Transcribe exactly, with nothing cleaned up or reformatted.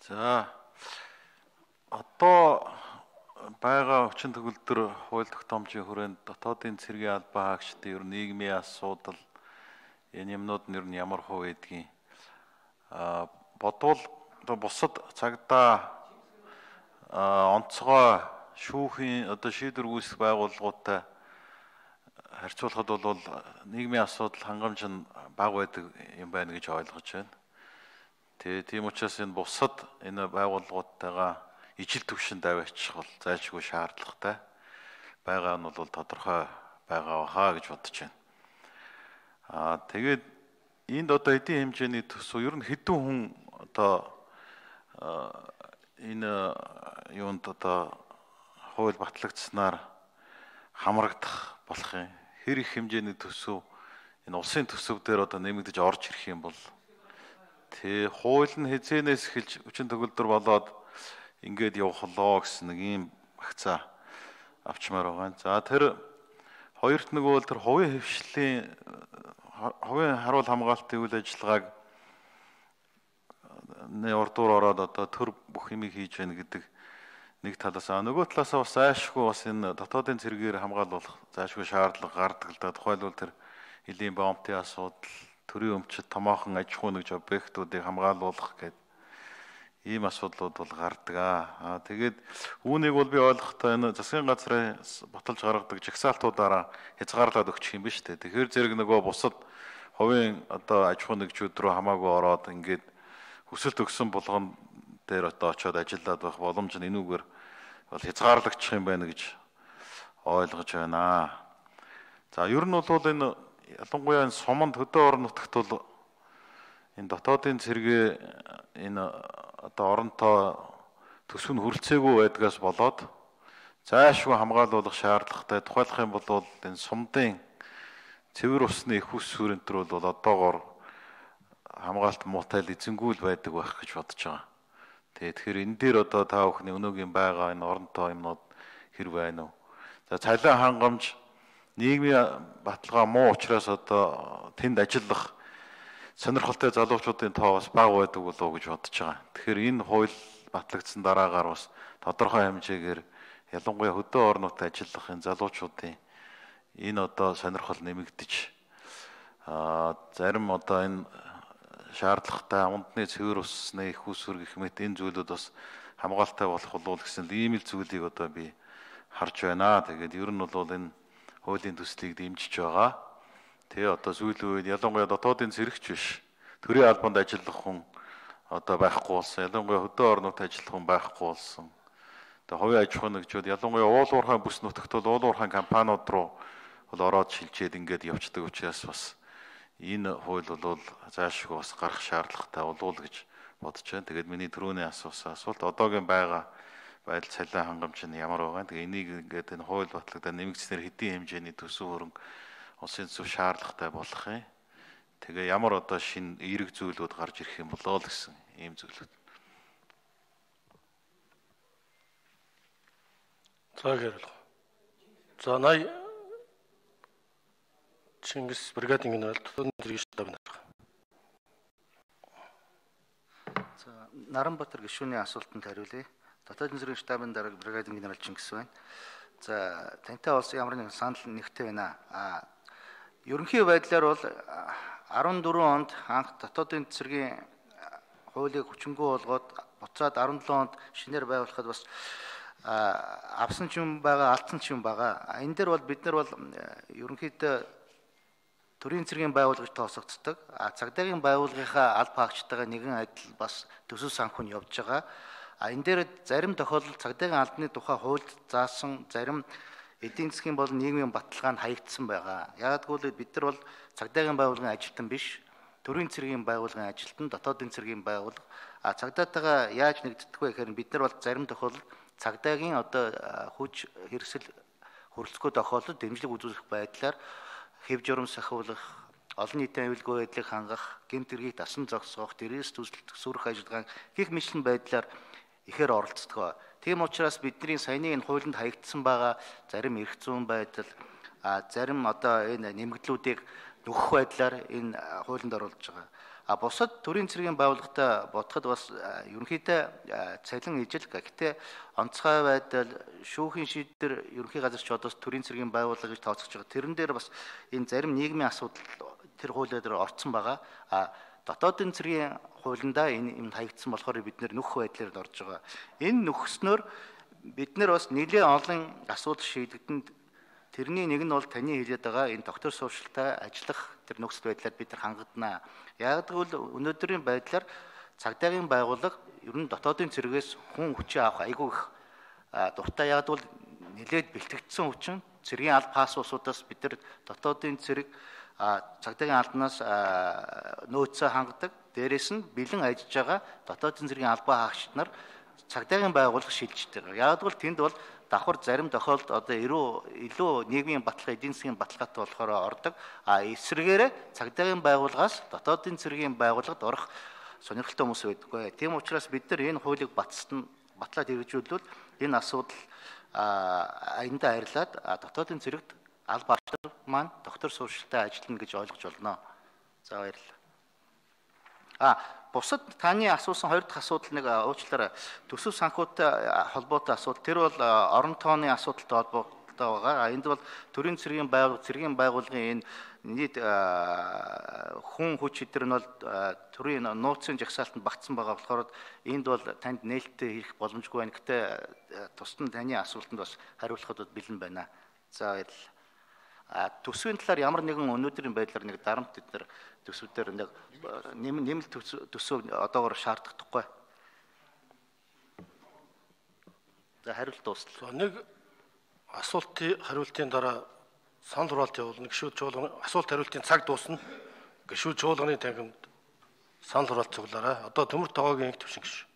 За одоо байгаа хүчин төгөлдөр хууль тогтоомжийн хүрээнд дотоодын цэргийн албан хаагчдын ер нь нийгмийн асуудал энэ юмнууд нь ер нь ямар хувь байдгийг а бодвол одоо бусад цагдаа онцгой шүүхийн одоо шийдвэр үүсгэх байгууллагуудтай харьцуулахад бол нийгмийн асуудал хангамж нь бага байдаг юм байна гэж ойлгож байна. Тэгээ тийм учраас энэ бусад энэ байгууллагуудтайгаа ижил төвшөнд аваачих бол зайлшгүй шаардлагатай. Байгаа нь бол тодорхой байгаа хаа гэж бодож байна. Аа тэгээд энд одоо эдийн хэмжээний төсөв ер нь хэдэн хүн одоо энэ юунд одоо хууль батлагдсанаар хамрагдах болох юм. Хэр их хэмжээний төсөв энэ улсын төсөв дээр одоо нэмэгдэж орж ирэх юм бол Тэ хууль нь хязгаарнаас эхэлж хүчин төгөлдөр болоод ингээд явах лоо гэсэн нэг ийм багцаа авчмаар байгаа. За тэр хоёрт нөгөө бол тэр хувийн хвшлийн хувийн харуул хамгаалтын үйл ажиллагааг нэ урдуур ороод одоо төр бүх юмыг хийж байна гэдэг нэг талаас аа нөгөө талаас бас зайлшгүй бас энэ дотоодын цэргээр хамгаалуулах зайлшгүй шаардлага гардаг л да. Тухайлбал тэр элийн бомбын асуудал төрийн өмчит томоохон аж ахуй нэгж объектуудыг хамгаалуулах гэдэг ийм асуудлууд бол гардаг аа. Тэгээд үүнийг бол би ойлгохдоо энэ засгийн газрын баталж гаргадаг жагсаалтуудаараа хязгаарлаад өгчих юм биш үү? Тэгэхээр зэрэг нөгөө бусад хувийн одоо аж ахуй нэгжүүд рүү хамаагүй ороод ингээд хүсэлт өгсөн болгон дээр одоо очиод ажиллаад байх боломж нь энүүгээр бол хязгаарлагдчих юм байна гэж ойлгож байна. За ер нь бол энэ ялангуяа энэ суманд хөдөө орон нутагт бол энэ дотоодын цэргээ энэ одоо оронтой төсөв нь хүрэлцээгүй байдгаас болоод зайлшгүй хамгаалуулах шаардлагатай. Тухайлах юм бол энэ сумдын цэвэр усны их ус сүрэнтэр бол одоогоор хамгаалт муутай л эзэнгүүл байдаг байх гэж бодож байгаа. Тэгэхээр энэ дээр одоо та бүхний өнөөгийн байгаа энэ оронтой юмнууд хэр байна вэ? За цалин хангамж нийгмийн баталгаа муу учраас одоо тэнд ажиллах сонирхолтой залуучуудын тоо бас бага байдаг болов уу гэж бодож байгаа. Тэгэхээр энэ хууль батлагдсан дараагаар бас тодорхой хэмжээгээр ялангуяа хөдөө орнууд ажиллах энэ залуучуудын энэ одоо сонирхол нэмэгдэж аа зарим одоо энэ шаардлагатай унтны цэвэр усны их усүр гэх мэт энэ зүйлүүд бас хамгаалалтай болох болов гэсэн ийм л зүйлийг одоо би харж байна. Тэгээд ер нь бол энэ хуулийн төслийг дэмжиж байгаа. Тэгээ одоо сүүлийн үед ялангуяа дотоодын цэрэгч биш төрийн албанд ажиллах хүн одоо байхгүй болсон. Ялангуяа хөдөө орнууд ажиллах хүн байхгүй болсон. Тэгээ хувийн аж ахуй нэгжүүд ялангуяа уул уурхай бүс нутагт бол уул уурхай компаниуд руу бол ороод шилжээд ингээд явцдаг учраас бас энэ хууль бол зайлшгүй бас гарах шаардлагатай болов уу гэж бодож байна. Тэгээд миний түрүүний асуусан асуулт одоогийн байгаа байдал цалин хангамж нь ямар байгаа. Тэгээ энийг ингээд энэ хууль батлагдаад нэмэгдснээр хэдийн хэмжээний төсөв хөрөнгө улсын зөв шаардлагатай болох юм. Тэгээ ямар одоо шинэ эерэг зүйлүүд гарч ирэх юм болоо л гэсэн ийм зүйлүүд. За гэрэл. За най Чингис бригадын генерал дотоодын цэргийн штабын дарга. За Наранбаатар гишүүний асуултанд хариулъя. Дотоодын цэргийн штабын дарга бригадын генерал Чингис байна. За тантай улсын ямар нэгэн санал нэгтэй байна. А ерөнхий байдлаар бол арван дөрвөн онд анх дотоодын цэргийн хуулийг хүчингү болгоод буцаад арван долоо онд шинээр байгуулахад бас авсан ч юм байгаа, алдсан ч юм байгаа. Энэ дээр бол бид нар бол ерөнхийдөө төрийн цэргийн байгууллагч тооцогддог. А цагдаагийн байгууллагынхаа алба хаагчтайгаа нэгэн адил бас төсөв санхүү нь явж байгаа. А энэ дээр зарим тохиолдолд цагдаагийн албаны тухай хуульд заасан зарим эдийн засгийн болон нийгмийн баталгаа нь хаягдсан байгаа. Ягдгүйл бид нар бол цагдаагийн байгууллагын ажилтан биш, төрийн цэргийн байгууллагын ажилтан, дотоодын цэргийн байгууллага. А цагдаатайгаа яаж нэгддэг вэ гэхээр бид нар бол зарим тохиолдолд цагдаагийн одоо хүч хэрэгсэл хөрөлцгөө тохиолдолд дэмжлэг үзүүлэх байдлаар хэв журам сахиулах, олон нийтийн аюулгүй байдлыг хангах, гэмт хэргийг дасан зогсоох, дээрээс төсөлдөх, сүрэх ажиллагаа гэх мэтлэн байдлаар ихээр оролцдог. Тийм учраас бидний саяны энэ хуулинд хаягдсан байгаа зарим эрх зүйн байдал, зарим одоо энэ нэмэгдлүүдийг нөхөх байдлаар энэ хуулинд оруулж байгаа. А бусад төрийн цэргийн байгууллагатай бодоход бас ерөнхийдөө цалин ижил. Гэхдээ онцгой байдал шүүхийн шийдвэр ерөнхий газар ч одоос төрийн цэргийн байгууллага гэж тооцож байгаа. Тэрэн дээр бас энэ зарим нийгмийн асуудал тэр хуулиар дээр орцсон байгаа. А дотоодын цэргийн хуулиндаа энэ юм хаягдсан болохоор бид нэр нөх байдлаар орж байгаа. Энэ нөхснөөр бид нэр бас нэлээд олон асуудал шийдэгдэнд тэрний нэг нь бол таны хэлээд байгаа энэ доктор сууршилтай ажиллах тэр нөхцөл байдлаар бид нар хангадана. Яг гэвэл өнөөдрийн байдлаар цагдаагийн байгууллага ер нь дотоодын цэргээс хүн хүчээ авах айгүй их дуртай. Яг гэвэл нэлээд бэлтгэгдсэн хүчин цэргийн аль пассуудаас бид нар дотоодын цэрэг цагдаагийн албанаас нөөцөө хангадаг. Дээрээс нь бэлэн ажиллаж байгаа дотоодын цэргийн албаа хаагчид нар цагдаагийн байгууллага шилждэг. Яг гэвэл тэнд бол давхар зарим тохиолдолд одоо илүү нийгмийн баталгаа, эдийн засгийн баталгаатай болохоор ордог. А эсвэргээрээ цагдаагийн байгууллагаас дотоодын цэргийн байгууллагад орох сонирхолтой хүмүүс байдаггүй. Тийм учраас бид нар энэ хуулийг батсан батлаад хэрэгжүүлвэл энэ асуудал аяндаа арилаад дотоодын цэрэгт аль багшлар маань доктор сууршилтай ажиллана гэж ойлгож болно. За баярлалаа. А бусад таны асуусан хоёр дахь асуудал нэг уучлаарай. Төсөв санхүүтэй холбоотой асуудал. Тэр бол орон тооны асуудалтай холбоотой байгаа. Энд бол төрийн цэргийн байгууллага, цэргийн байгууллагын энэ нийт хүн хүч эдгээр нь бол төрийн нууцын жагсаалтанд багтсан байгаа болохоор энд бол танд нээлттэй хийх боломжгүй байна. Гэтэ тусдан таны асуултанд бас хариулахад бэлэн байна. За баярлалаа. А төсвийн талаар ямар нэгэн өнөөдрийн байдлаар нэг дарамт эдгээр төсвүүдээр нэг нэмэлт төсөв одоогоор шаардлагатай. За хариулт дуслаа. Нэг асуултын хариултын дараа санал хураалт явуулна. Гишүүд чуулганы асуулт хариултын цаг дуусна. Гишүүд чуулганы танхимд санал хураалт цуглаарай. Одоо төмөр тогоогийн их төвшин гиш.